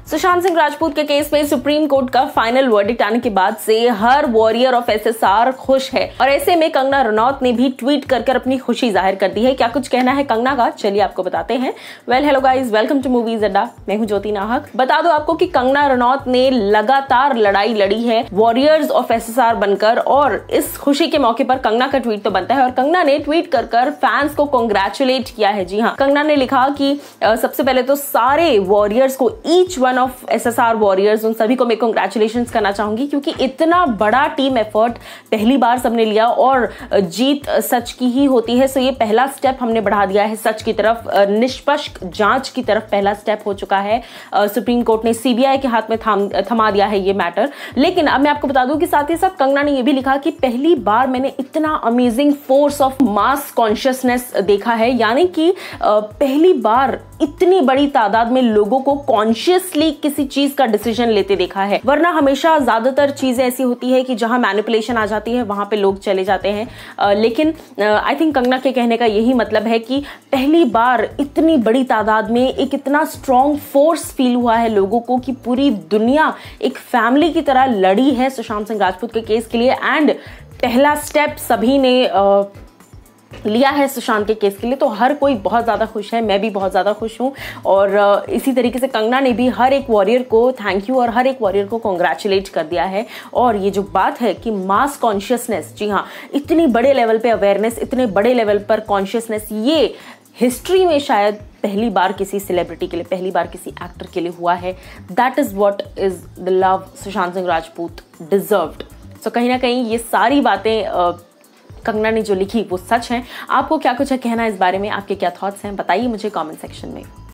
सुशांत सिंह राजपूत के केस में supreme court का फाइनल वर्डिक्ट आने के बाद से हर वॉरियर ऑफ एसएसआर खुश है और ऐसे में कंगना रनौत ने भी ट्वीट कर अपनी खुशी जाहिर कर दी है। क्या कुछ कहना है कंगना का, चलिए आपको बताते हैं। Hello guys, welcome to movies Adda. मैं हूं ज्योति नाहक। बता दो आपको कि कंगना रनौत ने लगातार लड़ाई लड़ी है वॉरियर्स ऑफ एसएसआर बनकर, और इस खुशी के मौके पर कंगना का ट्वीट तो बनता है और कंगना ने ट्वीट कर फैंस को कांग्रेचुलेट किया है। जी हाँ, कंगना ने लिखा कि सबसे पहले तो सारे वॉरियर्स को, each one of SSR warriors, उन सभी को मैं कांग्रेचुलेशंस करना चाहूंगी, क्योंकि इतना बड़ा टीम एफर्ट पहली बार सबने लिया और जीत सच की ही होती है। सो ये पहला स्टेप हमने बढ़ा दिया है सच की तरफ, निष्पक्ष जांच की तरफ पहला स्टेप हो चुका है। सुप्रीम कोर्ट ने सीबीआई के हाथ में थमा दिया है ये मैटर। लेकिन अब मैं आपको बता दूं कि साथ ही साथ कंगना ने ये भी लिखा कि पहली बार मैंने इतना amazing force of mass consciousness देखा है, यानी कि पहली बार इतनी बड़ी तादाद में लोगों को कॉन्शियसली किसी चीज का डिसीजन लेते देखा है। वरना हमेशा ज्यादातर चीजें ऐसी होती है कि जहां मैनिपुलेशन आ जाती है वहां पे लोग चले जाते हैं। लेकिन आई थिंक कंगना के कहने का यही मतलब है कि पहली बार इतनी बड़ी तादाद में एक इतना स्ट्रॉन्ग फोर्स फील हुआ है लोगों को कि पूरी दुनिया एक फैमिली की तरह लड़ी है सुशांत सिंह राजपूत के केस के लिए। एंड पहला स्टेप सभी ने लिया है सुशांत के केस के लिए, तो हर कोई बहुत ज़्यादा खुश है। मैं भी बहुत ज़्यादा खुश हूँ और इसी तरीके से कंगना ने भी हर एक वॉरियर को थैंक यू और हर एक वॉरियर को कॉन्ग्रेचुलेट कर दिया है। और ये जो बात है कि मास कॉन्शियसनेस, जी हाँ, इतनी बड़े लेवल पे अवेयरनेस, इतने बड़े लेवल पर कॉन्शियसनेस, ये हिस्ट्री में शायद पहली बार किसी सेलिब्रिटी के लिए, पहली बार किसी एक्टर के लिए हुआ है। That is what is the love Sushant Singh Rajput deserved. So कहीं ना कहीं ये सारी बातें कंगना ने जो लिखी वो सच है। आपको क्या कुछ कहना है इस बारे में, आपके क्या थॉट्स हैं, बताइए मुझे कमेंट सेक्शन में।